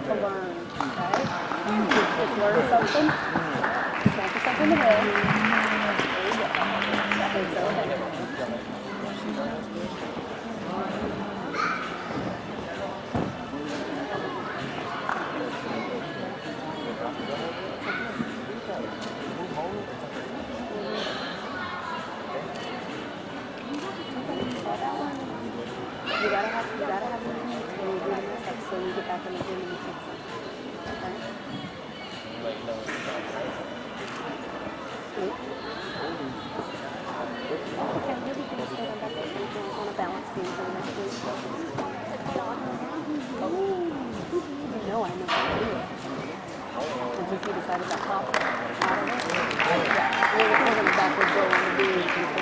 to learn, right? Just learn something, smack yourself in the head. There you go. It's okay. You gotta have your hands when you do the mess-up so you get back in the gym and you fix it. Okay? Okay, maybe you can just stand back there on a balance beam for the next week. Oh, you know I know how to do it. And since you decided to hop out of it, yeah, we're going to backwards go on the beam.